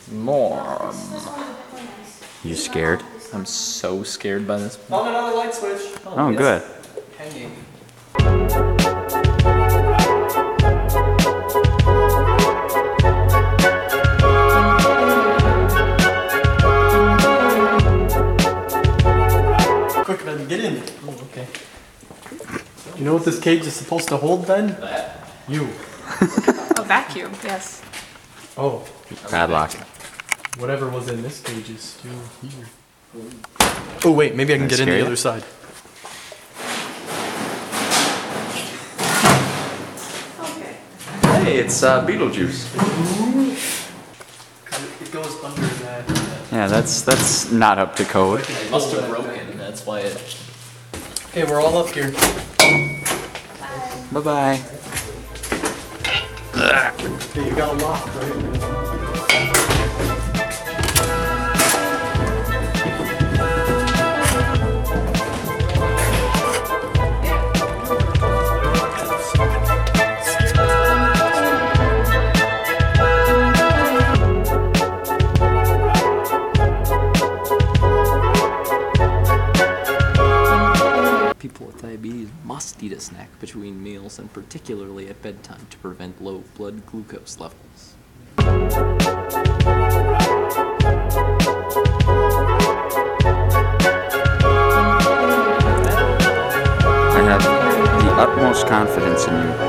More. You scared? I'm so scared by this. Found another light switch. Oh, good. Hanging. Quick, Ben, get in. Oh, okay. You know what this cage is supposed to hold, Ben? You. A vacuum, yes. Oh, Padlock. whatever was in this cage is still here. Oh wait, maybe I can get in scare the you? other side. Okay. Hey, it's Beetlejuice. It goes under that. Yeah, that's not up to code. It must have broken, that's why it... Okay, we're all up here. Bye-bye. Okay, you got a lock, right? People with diabetes must eat a snack between meals and particularly at bedtime to prevent low blood glucose levels. I have the utmost confidence in you.